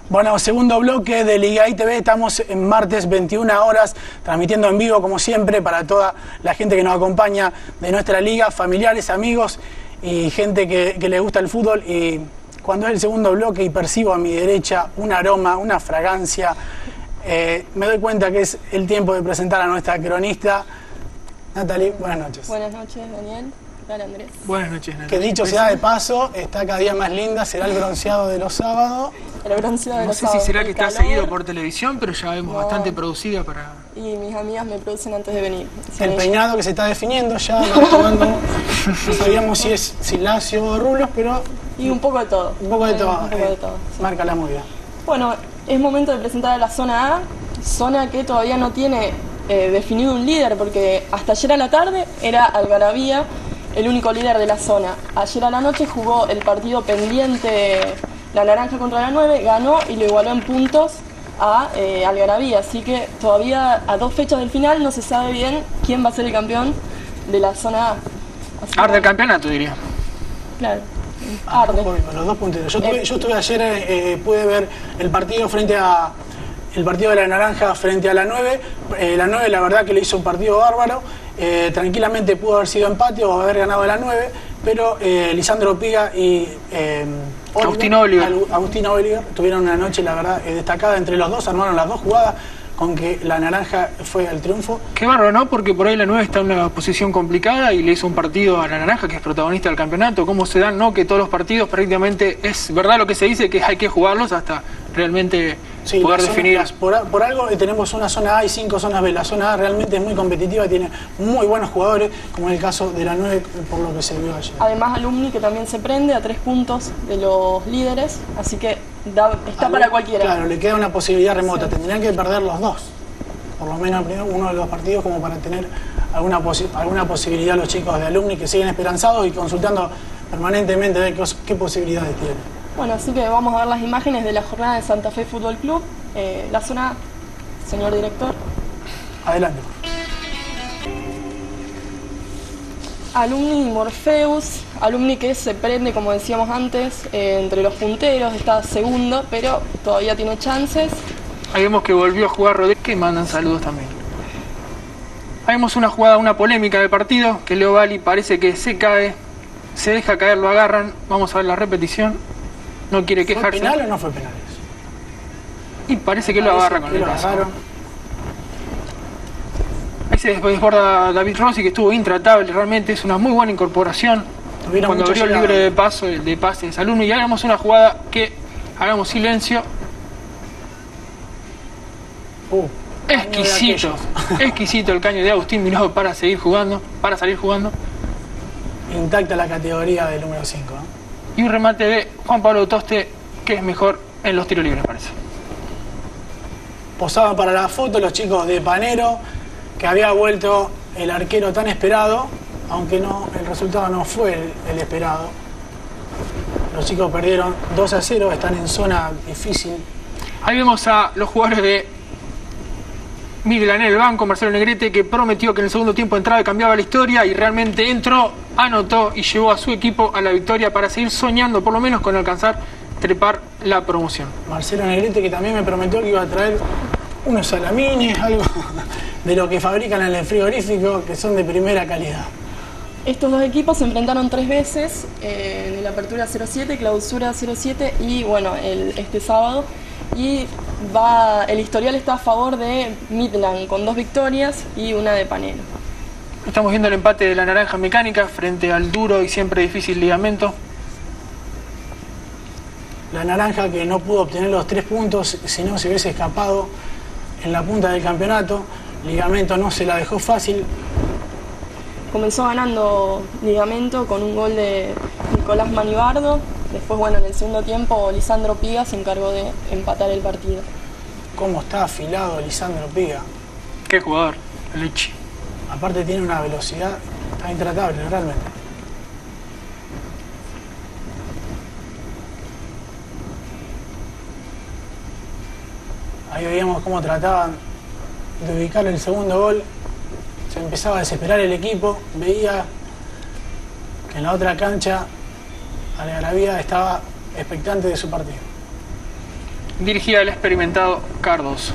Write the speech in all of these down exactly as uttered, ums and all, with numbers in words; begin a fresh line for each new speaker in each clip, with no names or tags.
Bueno, segundo bloque de Liga I T V, estamos en martes veintiuna horas, transmitiendo en vivo como siempre para toda la gente que nos acompaña de nuestra liga, familiares, amigos y gente que, que le gusta el fútbol. Y cuando es el segundo bloque y percibo a mi derecha un aroma, una fragancia, eh, me doy cuenta que es el tiempo de presentar a nuestra cronista. Natalie, buenas noches.
Buenas noches, Daniel. ¿Qué tal, Andrés?
Buenas noches, Natalie.
Que dicho sea de paso, está cada día más linda, será el bronceado de los sábados.
El bronceado de
No
los
sé si
sábados.
será que
El
está
calor.
seguido por televisión, pero ya vemos
No.
bastante producida para...
Y mis amigas me producen antes de venir. Son
El
ellas.
peinado que se está definiendo ya, va tomando, no sabíamos si es si lacio o rulos, pero
Y un poco de todo.
un poco de
Eh,
todo.
Un poco
eh,
de todo, sí.
Marca la movida.
Bueno, es momento de presentar a la zona A, zona que todavía no tiene eh, definido un líder, porque hasta ayer a la tarde era Algarabía el único líder de la zona. Ayer a la noche jugó el partido pendiente la Naranja contra la nueve, ganó y lo igualó en puntos a eh, Algarabía, así que todavía a dos fechas del final no se sabe bien quién va a ser el campeón de la zona A. Así que,
Arde el campeonato, diría.
Claro, arde.
Ojo, los dos punteros. Yo, estuve,
Eh.
yo estuve ayer, eh, pude ver el partido frente a el partido de la Naranja frente a la nueve. Eh, la nueve la verdad que le hizo un partido bárbaro. Eh, tranquilamente pudo haber sido empate o haber ganado la nueve, pero eh, Lisandro Piga y eh, Oliver,
Agustín Oliver.
Al- Agustín Oliver tuvieron una noche, la verdad, eh, destacada entre los dos, armaron las dos jugadas con que la Naranja fue al triunfo.
Qué bárbaro, ¿no? Porque por ahí la nueve está en una posición complicada y le hizo un partido a la Naranja, que es protagonista del campeonato. ¿Cómo se dan, no? Que todos los partidos prácticamente es verdad lo que se dice, que hay que jugarlos hasta realmente
Sí,
poder
las zonas-
definir.
las- por, por algo eh, tenemos una zona A y cinco zonas B. La zona A realmente es muy competitiva, tiene muy buenos jugadores, como es el caso de la nueve, por lo que se vio ayer.
Además, Alumni que también se prende a tres puntos de los líderes, así que da- está para cualquiera.
Claro, le queda una posibilidad remota.
Sí.
Tendrían que perder los dos, por lo menos el primero, uno de los partidos, como para tener alguna, posi- alguna posibilidad los chicos de Alumni que siguen esperanzados y consultando permanentemente de qué, qué posibilidades tienen.
Bueno, así que vamos a ver las imágenes de la jornada de Santa Fe Fútbol Club. Eh, la zona, señor director.
Adelante.
Alumni y Morpheus. Alumni que se prende, como decíamos antes, eh, entre los punteros, está segundo, pero todavía tiene chances.
Ahí vemos que volvió a jugar Rodríguez, que mandan saludos también. Ahí vemos una jugada, una polémica del partido, que Leo Bali parece que se cae, se deja caer, lo agarran. Vamos a ver la repetición. No quiere
¿Fue
quejarse.
penal o no fue penal?
Y parece que lo
Parece
agarra con
que
el
lo
brazo.
agarraron.
Ahí se desborda David Rossi, que estuvo intratable, realmente es una muy buena incorporación.
Tuvieron
Cuando
mucha
abrió el
llegada.
libre de paso, el de pase de Salumno, y hagamos una jugada que hagamos silencio.
Uh,
Exquisito,
caño de aquellos.
exquisito el caño de Agustín Miró para seguir jugando, para salir jugando.
Intacta la categoría del número cinco, ¿no?
Y un remate de Juan Pablo Toste, que es mejor en los tiros libres, parece.
Posaban para la foto los chicos de Panero, que había vuelto el arquero tan esperado, aunque no, el resultado no fue el, el esperado. Los chicos perdieron dos a cero, están en zona difícil.
Ahí vemos a los jugadores de Miguel en el banco, Marcelo Negrete, que prometió que en el segundo tiempo entraba y cambiaba la historia, y realmente entró, anotó y llevó a su equipo a la victoria para seguir soñando, por lo menos con alcanzar, trepar la promoción.
Marcelo Negrete, que también me prometió que iba a traer unos salamines, algo de lo que fabrican en el frigorífico, que son de primera calidad.
Estos dos equipos se enfrentaron tres veces, eh, en el Apertura cero siete, Clausura cero siete y bueno, el, este sábado. Y va, el historial está a favor de Midland con dos victorias y una de Panero.
Estamos viendo el empate de la Naranja Mecánica frente al duro y siempre difícil Ligamento.
La Naranja, que no pudo obtener los tres puntos, si no se hubiese escapado en la punta del campeonato. Ligamento no se la dejó fácil.
Comenzó ganando Ligamento con un gol de Nicolás Manibardo. Después, bueno, en el segundo tiempo Lisandro Piga se encargó de empatar el partido.
Cómo está afilado Lisandro Piga.
Qué jugador, Leche.
Aparte tiene una velocidad, está intratable realmente. Ahí veíamos cómo trataban de ubicar el segundo gol. Se empezaba a desesperar el equipo. Veía que en la otra cancha Algarabía estaba expectante de su partido.
dirigida al experimentado Cardoso.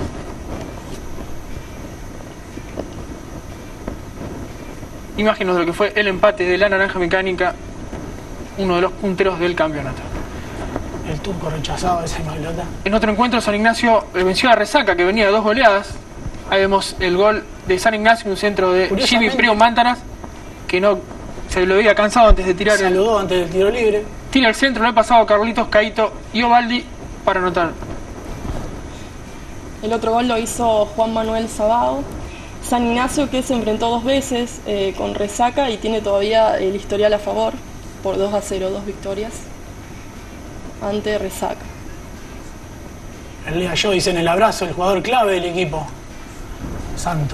Imágenes de lo que fue el empate de la Naranja Mecánica, uno de los punteros del campeonato.
El turco rechazado esa pelota.
En otro encuentro, San Ignacio venció a Resaca, que venía de dos goleadas. Ahí vemos el gol de San Ignacio, un centro de Jimmy Primo Mántanas, que no se lo había cansado antes de tirar.
Saludó
el,
antes del tiro libre.
Tira el centro, le ha pasado a Carlitos, Caito y Ovaldi para anotar.
El otro gol lo hizo Juan Manuel Sabao. San Ignacio, que se enfrentó dos veces eh, con Resaca y tiene todavía el historial a favor por dos a cero, dos victorias ante Resaca.
El Liga Yo dice en el abrazo, el jugador clave del equipo. Santo.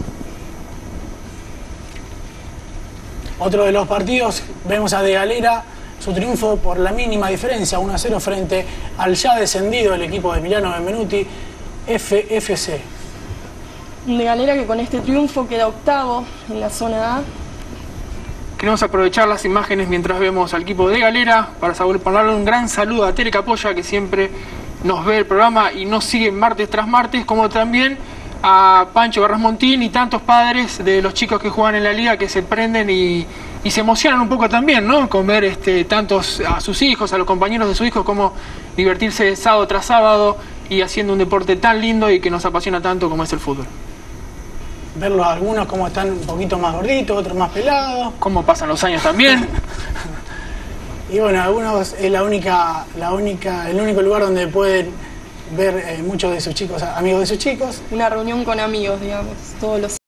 Otro de los partidos, vemos a De Galera, su triunfo por la mínima diferencia, uno a cero frente al ya descendido el equipo de Emiliano Benvenuti, F F C.
De Galera que con este triunfo queda octavo en la zona A.
Queremos aprovechar las imágenes mientras vemos al equipo de Galera para darle un gran saludo a Tere Capoya, que siempre nos ve el programa y nos sigue martes tras martes, como también a Pancho Barrasmontín y tantos padres de los chicos que juegan en la liga que se prenden y, y se emocionan un poco también, ¿no? Con ver este, tantos a sus hijos, a los compañeros de sus hijos, como divertirse sábado tras sábado y haciendo un deporte tan lindo y que nos apasiona tanto como es el fútbol.
Verlos algunos como están un poquito más gorditos, otros más pelados.
Cómo pasan los años también.
Y bueno, algunos es la única, la única, el único lugar donde pueden ver eh, muchos de sus chicos, amigos de sus chicos.
Una reunión con amigos, digamos, todos los